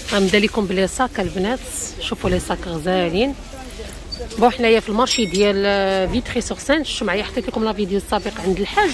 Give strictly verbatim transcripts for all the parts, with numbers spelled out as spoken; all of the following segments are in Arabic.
غنبدا لكم بلي صاك البنات. شوفوا لي صاك غزالين. بون حنايا في المارشي ديال فيتري سور سين. شفتوا معايا حطيت لكم لا فيديو السابق عند الحاج،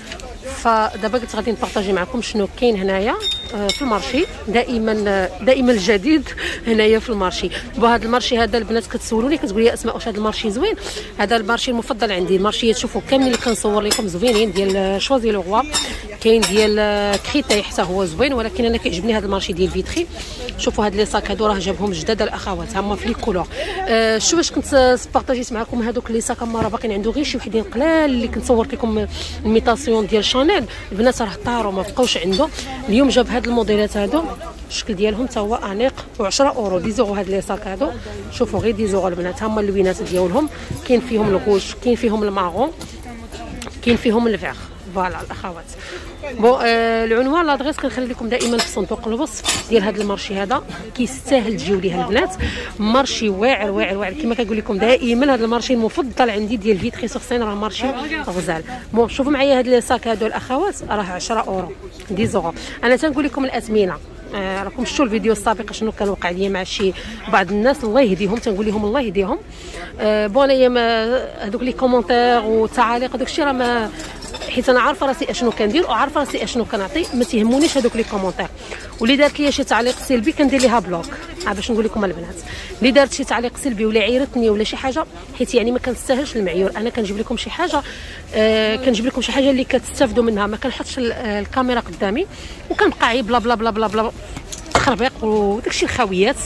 فدابا قلت غادي نبارطاجي معكم شنو كاين هنايا في المارشي. دائما دائما الجديد هنايا في المارشي. بهذا المارشي هذا البنات كتسولوني كتقول لي اسماء واش هذا المارشي زوين. هذا المارشي المفضل عندي. المارشي تشوفوا كاملين اللي كنصور لكم زوينين، ديال شوازي لو روا، كاين ديال كريتاي حتى هو زوين، ولكن انا كيعجبني هذا المارشي ديال فيتري. شوفوا هاد لي صاك هادو راه جابهم جداد الاخوات، هما في لي كولور. أه شو باش كنت بارطاجيت معكم هادوك لي صاك، هما راه باقيين عنده غير شي وحدين قلال اللي كنت صورت لكم الميطاسيون ديال شانيل. البنات راه طاروا ما بقاوش عنده. اليوم جاب هاد الموديلات هادو، الشكل ديالهم تا هو انيق و10 اورو. دي زورو هاد لي صاك هادو. شوفوا غير دي زورو البنات، هما اللوينات ديالهم. كاين فيهم الغوش، كاين فيهم المارون، كاين فيهم الفيغ. فوالا الاخوات. بون آه العنوان لادريس كنخلي لكم دائما في صندوق الوصف ديال هذا المارشي. هذا كيستاهل تجيو ليه البنات. مارشي واعر واعر واعر كما كنقول لكم دائما. هذا المارشي المفضل عندي ديال فيتري سور سين، راه مارشي غزال. بون شوفوا معايا هاد لي صاك هادو الاخوات راه عشرة اورو دي زورو. انا تنقول لكم الاثمنه. آه راكم شفتوا الفيديو السابق شنو كان وقع لي مع شي بعض الناس، الله يهديهم، تنقول لهم الله يهديهم. آه بون انايا هذوك لي كومونتير والتعاليق هذاك الشيء راه ما، حيت انا عارفه راسي اشنو كندير وعارفه راسي اشنو كنعطي، ما تيهمونيش هذوك لي كومونتير. واللي دارت لي شي تعليق سلبي كندير ليها بلوك. ها باش نقول لكم البنات، اللي دارت شي تعليق سلبي ولا عيرتني ولا شي حاجه، حيت يعني ما كنستاهلش المعيور. انا كنجيب لكم شي حاجه، آه كنجيب لكم شي حاجه اللي كتستافدوا منها. ما كنحطش الكاميرا قدامي وكنبقى عيب بلا بلا بلا بلا بلا تخربيق وداكشي الخاويات،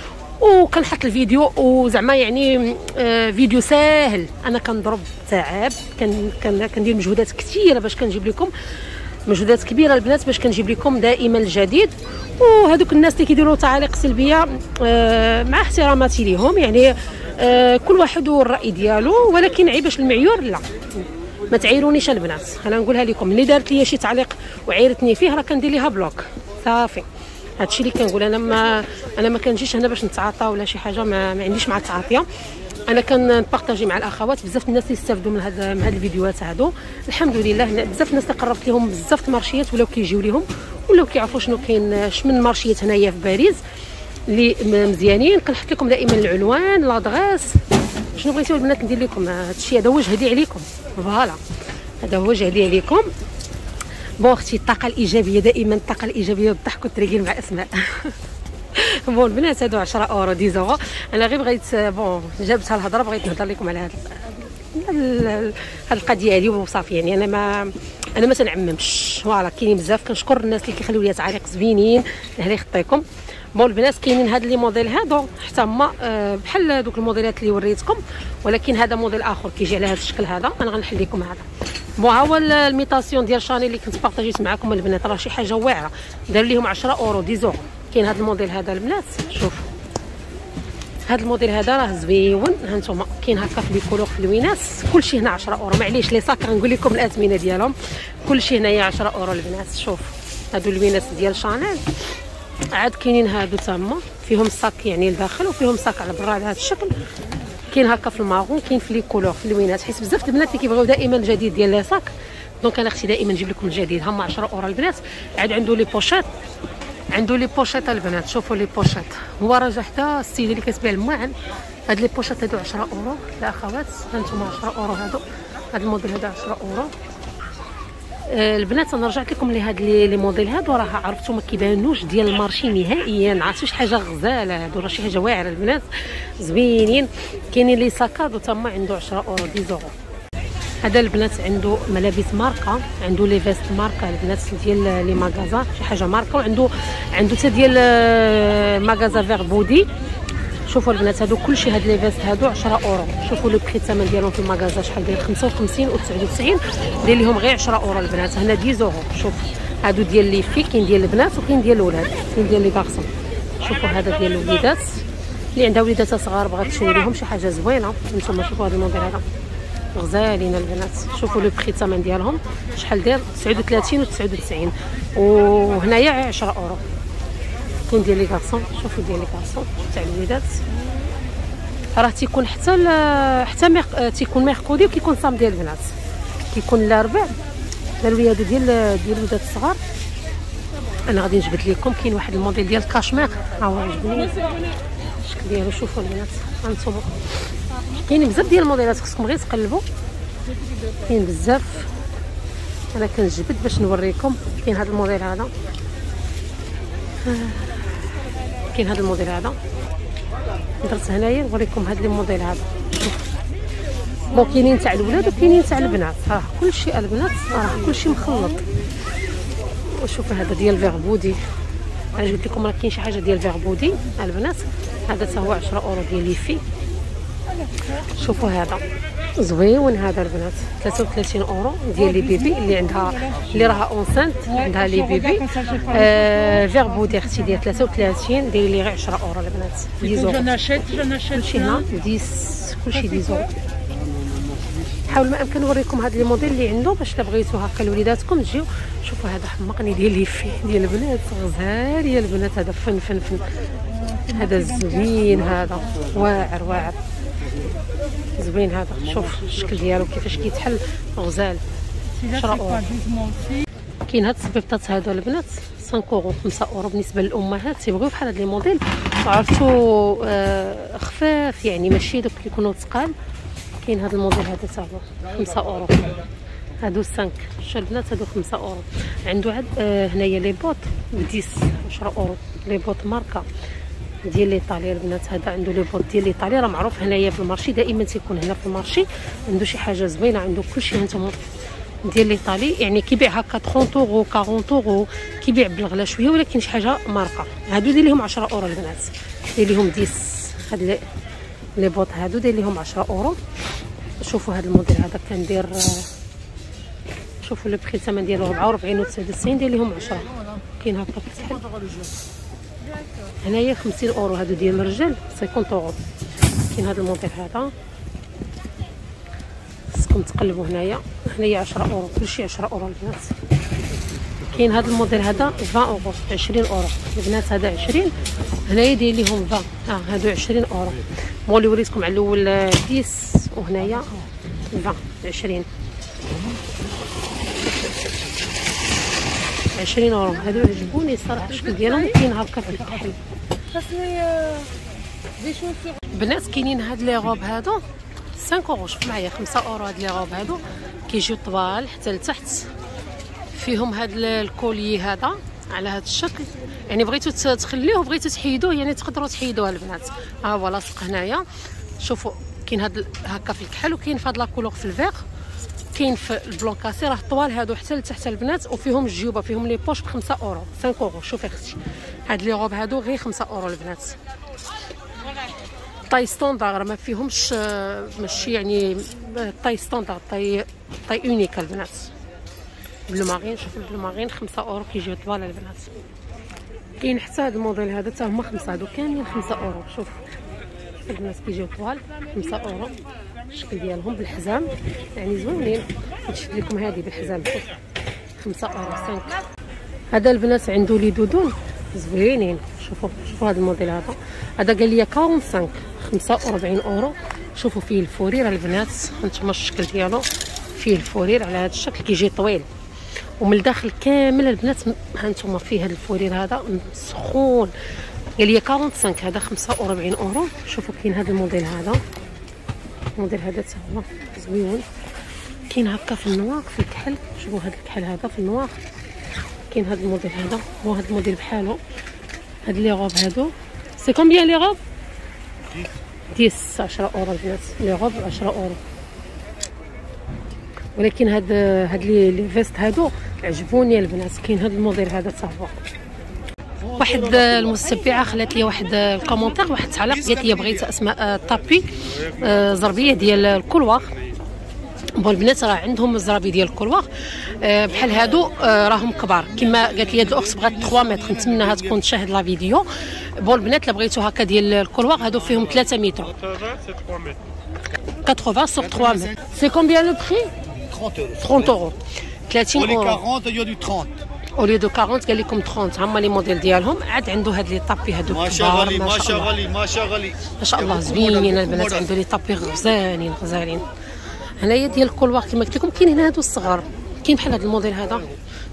وكنحط الفيديو وزعما يعني آه فيديو ساهل. انا كنضرب تعب، كن كندير مجهودات كثيره باش كنجيب لكم مجهودات كبيره البنات باش كنجيب لكم دائما الجديد. وهذوك الناس اللي كيديروا تعاليق سلبيه آه مع احتراماتي ليهم، يعني آه كل واحد والراي ديالو، ولكن عيباش المعيور لا ما تعيرونيش البنات. انا نقولها لكم، اللي دارت لي شي تعليق وعيرتني فيه راه كندير ليها بلوك صافي. هادشي اللي كنقول. انا ما انا ما كنجيش هنا باش نتعاطى ولا شي حاجه، ما, ما عنديش مع التعاطيه. انا كنبارطاجي مع الاخوات. بزاف الناس اللي استافدوا من هاد من هاد الفيديوهات هادو الحمد لله. بزاف الناس اللي قربت لهم بزاف المارشيات ولاو كيجيو ليهم ولاو كيعرفوا شنو كاين من مارشيات هنايا في باريس اللي مزيانين. كنحط لكم دائما العنوان لادغيس. شنو بغيتوا البنات ندير لكم؟ هادشي هذا هو جهدي عليكم. فوالا هذا هو جهدي عليكم. بون اختي الطاقه الايجابيه دائما، الطاقه الايجابيه والضحك والتريقيل مع اسماء. بون البنات هادو عشرة اورو دي زورو. انا غير بغيت بون جابتها الهضره، بغيت نهضر لكم على هاد هاد القضيه هادي وصافي. يعني انا ما انا ما تنعممش. فوالا كاينين بزاف. كنشكر الناس اللي كيخليو لي تعاليق زوينين الله يخطيكم. بون البنات كاينين هاد لي موديل هادو حتى هما بحال دوك الموديلات اللي وريتكم، ولكن هذا موديل اخر كيجي على هذا الشكل هذا. انا غنحل لكم هذا. بون ها هو الميطاسيون ديال شانيل اللي كنت بارطاجيت معكم البنات. راه شي حاجه واعره. دار ليهم عشرة اورو دي زورو. كاين هذا الموديل هذا البنات. شوف هذا الموديل هذا راه زويون. ها انتم كاين هكا في لي كولور في اللوينات. كلشي هنا عشرة اورو. معليش لي صاك غنقول لكم الاثمنه ديالهم. كلشي هنايا عشرة اورو البنات. شوف هادو اللوينات ديال شانيل. عاد كاينين هادو تما فيهم الصاك يعني الداخل وفيهم صاك على برا بهذا الشكل. كاين هكا في المارون، كاين في لي كولور في اللوينات، حيت بزاف البنات اللي كيبغيو دائما الجديد ديال لي صاك. دونك انا اختي دائما نجيب لكم الجديد. هما عشرة اورو البنات. عاد عنده لي بوشيت، عنده لي بوشيت البنات. شوفوا لي بوشيت. هو راجع حتى السيده اللي كتبيع الماعن. هاد لي بوشيت هادو عشرة اورو الاخوات. هانتوما عشرة اورو هادو. هاد الموديل هذا عشرة اورو. آه البنات انا رجعت لكم لهاد لي موديل هادو راه عرفتوا ما كيبانوش ديال المارشي نهائيا. عرفتوا شي حاجه غزاله هادو، راه شي حاجه واعره البنات زوينين. كاينين لي ساكادو تما عنده عشرة اورو دي زورو. هذا البنات عنده ملابس ماركه، عنده لي فيست ماركه البنات ديال لي ماغازا شي حاجه ماركه، وعنده عنده حتى ديال ماغازا فيغ بودي. شوفوا البنات هادو كلشي هاد لي فيست هادو عشرة اورو. شوفوا لو بري الثمن ديالهم في المغازا شحال داير خمسة وخمسين و تسعة وتسعين. داير ليهم غير عشرة اورو البنات. هنا عشرة زورو. شوف هادو ديال لي في، كاين ديال البنات وكاين ديال الولاد، كاين ديال لي كارسون. شوفوا هذا ديال الوليدات اللي عندها وليدات صغار بغات تشري لهم شي حاجه زوينه. نتوما شوفوا هذا الموديل هذا غزالين البنات. شوفوا لو بري الثمن ديالهم شحال داير تسعة وثلاثين و تسعة وتسعين. وهنايا عشرة اورو. كاين ديال لي كارسون. شوفوا ديال لي كارسون تاع الوليدات راه تيكون حتى حتى ميق... تيكون ميركودي وكيكون صام ديال البنات. كيكون الاربع داروا لي هادو ديال ديال الوليدات الصغار انا غادي نجبد لكم كاين واحد الموديل ديال الكاشمير، ها هو عجبني الشكل ديالو. شوفوا البنات هانتوما كاين بزاف ديال الموديلات، خصكم غير تقلبوا، كاين بزاف. انا كنجبد باش نوريكم. كاين هذا الموديل هذا، كاين هذا الموديل هذا، درت هنايا نوريكم هذا الموديل هذا. بون كاينين تاع الولاد وكاينين تاع البنات، راه كلشي البنات راه كلشي مخلط. وشوفوا هذا ديال فيغبودي، انا جبت لكم راه كاين شي حاجه ديال فيغبودي البنات. هذا حتى هو عشرة اورو ديال ليفي. شوفوا هذا زويون هذا البنات، ثلاثة وثلاثين اورو ديال لي بيبي اللي عندها اللي راها اونسانت عندها لي بيبي. آه فيغبودي اختي ديال ثلاثة وثلاثين داير لي غير عشرة اورو البنات. ديزو كلشي هنا ديس، كلشي ديزو. حاول ما امكن نوريكم هذا الموديل اللي عنده باش الا بغيتو هكا لوليداتكم تجيو. شوفوا هذا حمقني ديال ليفي ديال البنات، غزال ديال البنات. هذا فن فن فن، هذا زوين، هذا واعر واعر زوين. هذا شوف الشكل ديالو كيفاش كيتحل، غزال عشرة اورو. كاين هاد الصبيبطات هادو البنات خمسة اورو، خمسة اورو بالنسبه للامهات تيبغيو بحال هاد لي موديل عرفتو آه خفاف يعني ماشي دوك كيكونوا ثقال. كاين هذا الموديل هذا حتى هو خمسة اورو، هادو خمسة. شوف البنات هادو خمسة اورو. عنده عاد آه هنايا لي بوط بديس عشرة اورو، لي بوط ماركه ديال ليطاليا البنات. هذا عنده لي بوط ديال ليطاليا، راه معروف هنايا في المارشي دائما تيكون هنا في المارشي عنده شي حاجه زوينه، عنده كلشي هانتوما ديال ليطالي يعني كيبيع هكا ثلاثين اورو أربعين اورو، كيبيع بالغلا شويه ولكن شي حاجه ماركه. هادو داير ليهم عشرة اورو البنات، داير ليهم ديس. هاد لي لي بوط هادو داير ليهم عشرة اورو. شوفوا هذا الموديل هذا كندير، شوفوا لو بري الثمن ديالو أربعة وأربعين و تسعة وتسعين داير ليهم عشرة. كاين هكا كتحل هنايا خمسين اورو، هادو ديال الرجال خمسين اورو. كاين هذا الموديل هذا خصكم تقلبوا هنايا، هنايا عشرة اورو، كلشي عشرة اورو البنات. كاين هذا الموديل هذا عشرين اورو، عشرين اورو البنات. هذا عشرين، هنايا داير ليهم عشرين، اه هادو عشرين اورو. مو اللي وريتكم على الاول عشرة، وهنايا عشرين عشرين عشرين اورو. هادو عجبوني الصراحه الشكل ديالهم، كاين هكا في الكحل. بنات كاينين هاد لي غوب هادو خمسة اورو. شوف معايا خمسة اورو هاد لي غوب هادو، كيجيو طوال حتى لتحت، فيهم هاد الكولي هذا على هاد الشكل. يعني بغيتو تخليوه بغيتو تحيدوه يعني تقدروا تحيدوه البنات. ها هو لاصق هنايا. شوفوا كاين هاد هكا في الكحل، وكاين في هاد لا كولور في الفيغ، كاين في البلون كاسي. راه طوال هادو حتى لتحت البنات، وفيهم الجيوبه فيهم لي بوش ب خمسة اورو، خمسة اورو. شوفي اختي هاد لي غوب هادو غير خمسة اورو البنات. طاي ستاندار ما فيهمش ماشي يعني طاي ستاندار، طاي طاي اونيك البنات. بلو مارين، شوفوا البلو مارين خمسة اورو كيجيو طوال البنات. كاين حتى هذا الموديل هذا حتى هما خمسة، هادو كاملين خمسة اورو. شوف البنات كيجيو طوال خمسة اورو. الشكل ديالهم بالحزام يعني زوينين. نشد لكم هذه بالحزام شوف خمسة اورو خمسة. هذا البنات عنده لي دودون زوينين. شوفوا شوفوا هذا الموديل هذا، هذا قال لي خمسة وأربعين خمسة وأربعين اورو. شوفوا فيه الفورير البنات، هانتوما الشكل ديالو فيه الفورير على هذا الشكل، كيجي طويل ومن الداخل كامل البنات. هانتوما فيه هذا الفورير هذا سخون، قال لي خمسة وأربعين هذا خمسة وأربعين اورو. شوفوا كاين هذا الموديل هذا، الموديل هذا حتى هو زويون. كاين هكا في النوار في الكحل. شوفوا هذا الكحل هذا في النوار. كاين هذا الموديل هذا، هو هذا الموديل بحالو. هاد لي غوب هادو سي كومبيان لي غوب؟ عشرة اورو البنات. لي غوب عشرة اورو. ولكن هاد هاد لي لي فيست هادو عجبوني البنات. كاين هاد الموديل هذا حتى هو. واحد المتتبعه خلات لي واحد الكومونتير، واحد التعليق، قالت لي بغيت اسماء طابي زربيه ديال الكولوار. بون البنات راه عندهم الزرابي ديال الكولوار بحال هادو راهم كبار. كما قالت لي هاد الاخت بغات ثلاثة متر، نتمنىها تكون تشاهد لا فيديو. بون البنات الا بغيتو هكا ديال الكولوار هادو فيهم ثلاثة متر ثمانين سور ثلاثة متر. سي كومبيان لو بري؟ ثلاثين اورو. ثلاثين اورو او ليو دو أربعين. قال لكم ثلاثين. هما لي موديل ديالهم. عاد عنده هاد لي طابي هادو كبار ما شاء الله ما شاء الله ما شاء الله زوينين البنات. عنده لي طابي غزالين غزالين. هنايا ديال الكولوار كما قلت لكم. كاين هنا هادو الصغار، كاين بحال هاد الموديل هذا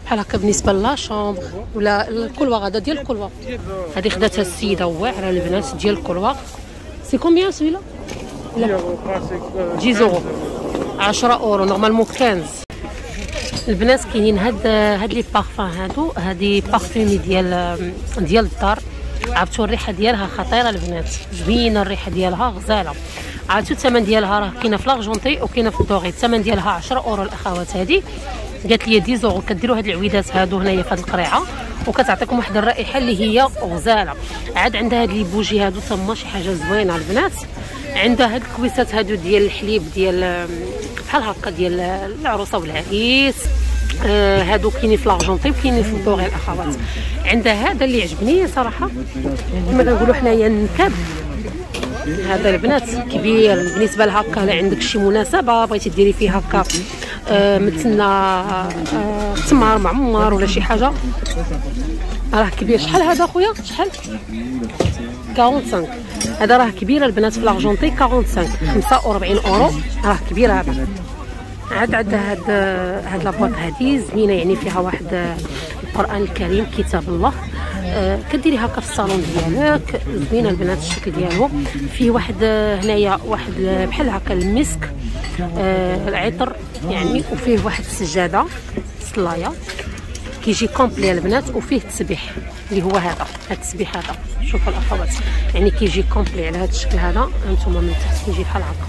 بحال هكا بالنسبه لا شومبر ولا الكولوار. هذا ديال الكولوار، هذه خداتها السيده واعره البنات ديال الكولوار. سي كومبيان سويلا؟ لا عشرة اورو، عشرة اورو نورمالمون خمسطاش. البنات كاينين هاد هاد لي بارفان هادو، هادي بارفومي ديال ديال الدار. عرفتوا الريحه ديالها خطيره البنات، زوينه الريحه ديالها غزاله. عرفتوا الثمن ديالها راه كاينه في لارجونتي وكاينه في الدوغي. الثمن ديالها عشرة اورو الاخوات. هذه قالت لي عشرة اورو. كديروا هاد العويدات هادو هنايا في هاد القريعه وكتعطيكم واحد الرائحه اللي هي غزاله. عاد عندها هاد لي بوجي هادو تما شي حاجه زوينه البنات. عندها هاد الكويسات هادو ديال الحليب ديال بحال هكا ديال العروسه والعريس. آه هادو كاينين في لارجونتي وكاينين في الدوغي الاخوات. عندها هذا اللي عجبني صراحه كما كنقولوا حنايا النكاب. هذا البنات كبير بالنسبه لهكا. لا عندك شي مناسبه بغيتي ديري فيه هكا آه مثلنا آه تمر معمر ولا شي حاجه، راه كبير. شحال هذا خويا؟ شحال؟ خمسة وأربعين. هذا راه كبير البنات في لارجونتي خمسة وأربعين خمسة وأربعين اورو، راه كبير هذا. عاد عندها هاد هاد لابواط هادي زوينه، يعني فيها واحد القران الكريم كتاب الله. آه كديري هكا في الصالون ديالك، زوينه البنات الشكل ديالو. فيه واحد هنايا واحد بحال هكا المسك آه العطر يعني، وفيه واحد السجاده صلايه كيجي كومبلي البنات، وفيه التسبيح اللي هو هذا هذا التسبيح هذا. شوفوا الاخوات يعني كيجي كومبلي على هذا الشكل هذا. هانتوما من تحت كيجي بحال هكا.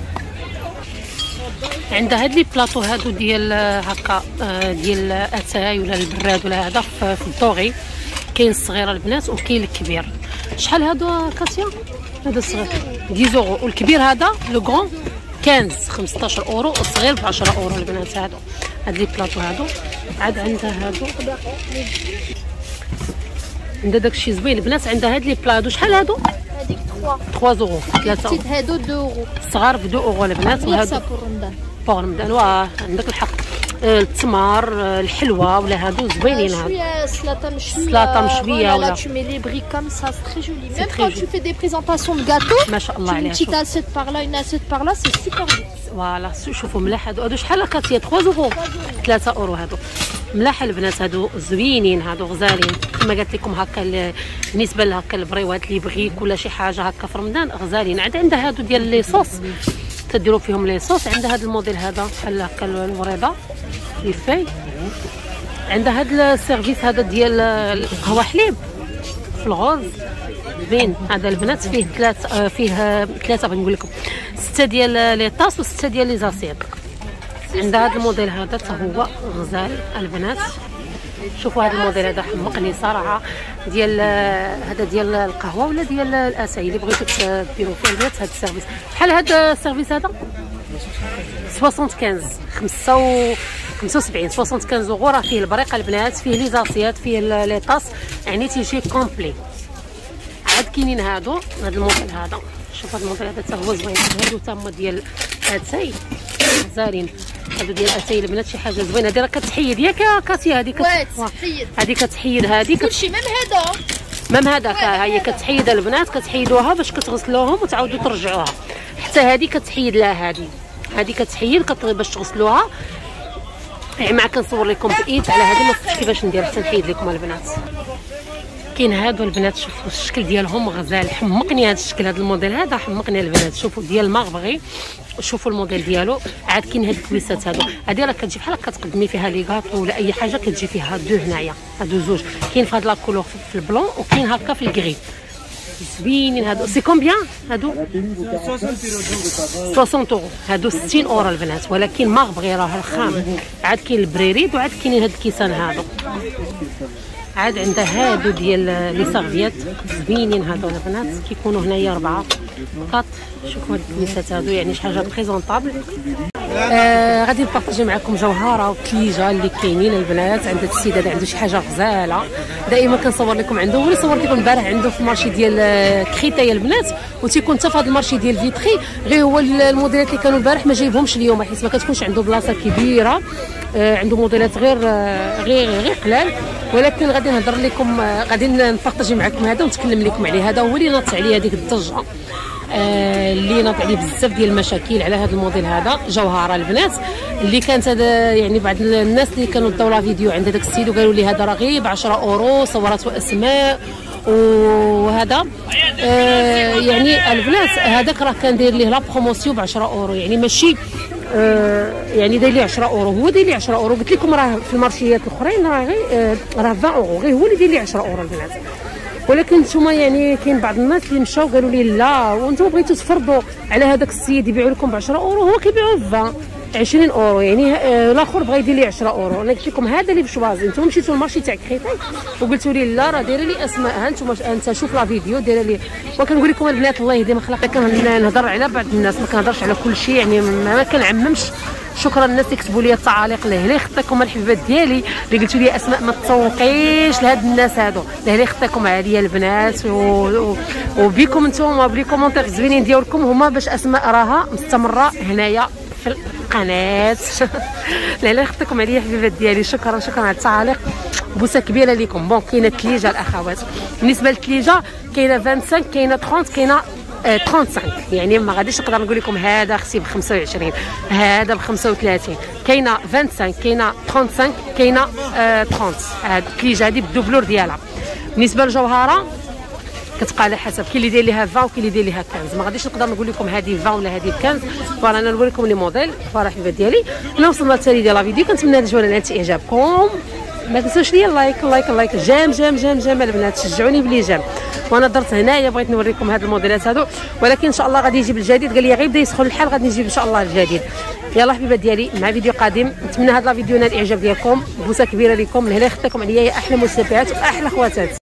عندها هاد لي بلاطو هادو ديال هكا ديال اتاي ولا البراد ولا هذا في الدوغي. كاين الصغيره البنات وكاين الكبير. شحال هادو كاسيا؟ هذا الصغير عشرة اورو، والكبير هذا لو غران خمسطاش خمسطاش اورو، والصغير ب عشرة اورو البنات. هادو هاد لي بلاطو هادو. عاد عندها هادو، عندها داكشي زوين البنات. عندها هاد لي بلاطو. شحال هادو؟ هذيك ثلاثة ثلاثة اورو. ثلاثة هادو اثنين اورو. الصغار ب اثنين اورو البنات. وهادو بور رمضان. واه عندك الحق. التمر الحلوه ولا هادو زوينين. هادو شويه سلاطه مشويه، سلاطه مشويه ولا tu mets les briques comme ça, c'est très joli. Même quand tu fais des présentations de gâteaux, ما شاء الله عليها. une petite assiette par là, une assiette par là, c'est super beau. فوالا شوفوا ملاح هادو. هادو شحال كاتيه؟ ثلاثة اورو. ثلاثة اورو هادو ملاح البنات. هادو زوينين هادو غزالين كما قلت لكم. هكا بالنسبه لهكا البريوات اللي يبغيك ولا شي حاجه هكا في رمضان غزالين. عاد عندها هادو ديال لي صوص تديروا فيهم لي صوص. عندها هذا الموديل هذا بحال هكا الوريضه لي في. عندها هذا السيرفيس هذا ديال القهوه حليب في الغوز زين. هذا البنات فيه ثلاث فيه ثلاثه بغيت نقول لكم سته ديال لي طاس وسته ديال لي زاسيط. عندها هذا الموديل هذا حتى هو غزال البنات. شوفوا هذا الموديل هذا حمقني صراحه. ديال هذا ديال القهوه ولا ديال الاساي اللي بغيتو ديروا فيه البنات. هذا السيرفيس بحال هذا السيرفيس هذا خمسة وخمسين خمسة وسبعين خمسة وخمسين اورو. راه فيه البريقه البنات، فيه لي زاسيات، فيه لي طاس، يعني تيجي كومبلي. عاد كاينين هادو هذا الموديل هذا. شوف هذا الموديل هذا حتى هو زوين. هادو تما ديال اتاي غزالين. هادو ديال اتاي البنات شي حاجه زوينه. هادي راه كتحيد ياك كاسيا؟ هادي كتحيد، هادي كتحيد هادي كلشي ميم هذا ميم هذاك. ها هي كتحيد البنات، كتحيدوها باش كتغسلوهم وتعاودوا ترجعوها. حتى هادي كتحيد لها. هادي هادي كتحيد باش تغسلوها. يعني مع كنصور لكم بالايد على هادي ما عرفتش كيفاش ندير حتى نحيد لكم البنات. كاين هادو البنات شوفوا الشكل ديالهم غزال. حمقني هذا الشكل هذا الموديل هذا حمقني البنات. شوفوا ديال المغبغي. شوفوا الموديل ديالو. عاد كاين هاد الكويسات هادو. هادي راه كتجي بحال كتقدمي فيها لي غاطو ولا اي حاجه كتجي فيها دو هنايا. هادو زوج كاين في هاد لا كولور في البلون وكاين هكا في الكري. زوينين هادو. سي كومبيان هادو؟ ستين اورو. هادو ستين اورو البنات، ولكن مغبغي راه رخام. عاد كاين البريريد وعاد كاينين هاد الكيسان هادو. عاد عندها هادو ديال لي سيرفيات زوينين هادو البنات. كيكونوا هنايا ربعه فقط. شوفوا هاد الكنيسات هادو يعني شي حاجه بريزونطابل. آه غادي نبارطاجي معكم جوهره وكليجه اللي كاينين البنات. عند هاد السيد هذا عنده شي حاجه غزاله دائما كنصور لكم عنده. هو اللي صورت لكم البارح عنده في المارشي ديال كريتايا البنات، وتيكون حتى في هذا المارشي ديال فيتري. غير هو الموديلات اللي كانوا البارح ما جايبهمش اليوم حيت ما كتكونش عنده بلاصه كبيره. آه عنده موديلات غير آه غير غير قلال. ولكن غادي نهضر لكم آه غادي نبارطاجي معكم هذا ونتكلم لكم عليه. هذا هو اللي نط عليه هذيك الضجه. آه اللي ناض عليه بزاف ديال المشاكل على هذا الموديل هذا جوهره البنات، اللي كانت هذا يعني بعض الناس اللي كانوا داو لا فيديو عند هذاك السيد وقالوا لي هذا راه غير ب عشرة اورو، صورات واسماء وهذا آه يعني البنات هذاك راه كان داير ليه لا بروموسيون ب عشرة اورو، يعني ماشي آه يعني داير ليه عشرة اورو، هو داير ليه عشرة اورو. قلت لكم راه في المارشيات الاخرين راه غير آه راه عشرين اورو، غير هو اللي داير ليه عشرة اورو البنات. ولكن نتوما يعني كاين بعض الناس اللي مشاو قالوا لي لا وانتم بغيتوا تفرضوا على هذاك السيد يبيعوا لكم ب عشرة اورو، هو كيبيعوا ب عشرين اورو، يعني الاخر بغى يدير لي عشرة اورو. انا قلت لكم هذا اللي بشوازي. نتوما مشيتوا للمارشي تاع كريتاي وقلتوا لي لا راه دايره لي اسماء، ها نتوما انت شوف لا فيديو دايره لي. وكنقول لكم البنات الله يهدي ما خلق، كنهضر على بعض الناس ما كنهضرش على كل شيء، يعني ما كنعممش. شكرا الناس اللي كتبوا لي التعاليق لهلا يخطيكم الحبيبات ديالي اللي قلتوا لي اسماء ما تسوقيش لهاد الناس هادو، لهلا يخطيكم عليا البنات و... و... وبيكم نتوما بلي كومونتير الزوينين ديالكم هما باش اسماء راها مستمره هنايا في القناه. لهلا يخطيكم عليا حبيبات ديالي. شكرا شكرا على التعاليق، بوسه كبيره ليكم. بون كاينه الثليجه الاخوات، بالنسبه للثليجه كاينه خمسة وعشرين كاينه ثلاثين كاينه خمسة وثلاثين، يعني ما غاديش نقدر نقول لكم هذا اختي ب خمسة وعشرين هذا ب خمسة وثلاثين. كاينه خمسة وعشرين كاينه خمسة وثلاثين كاينه ثلاثين. هاد الثليجه هذه بالدوبلور ديالها. بالنسبه للجوهره كتبقى على حسب، كاين اللي داير ليها عشرين وكاين اللي داير ليها خمسة. ما غاديش نقدر نقول لكم هذه عشرين ولا هذه خمسة. فوالا انا نوريكم لي موديل. فوالا حبيبات ديالي انا وصلنا للتالي ديال لا فيديو. كنتمنى تجيونا نالت اعجابكم، ما تنسوش ليا اللايك اللايك اللايك جام جام جام جام البنات، شجعوني بلي جام. وانا درت هنايا بغيت نوريكم هاد الموديلات هادو، ولكن ان شاء الله غادي يجيب الجديد. قال لي غير بدا يسخن الحال غادي نجيب ان شاء الله الجديد. يلا حبيبات ديالي مع فيديو قادم. نتمنى هاد لا فيديو نال الاعجاب ديالكم، بوسه كبيره لكم. لهلا يخطيكم عليا يا احلى متابعات واحلى خواتات.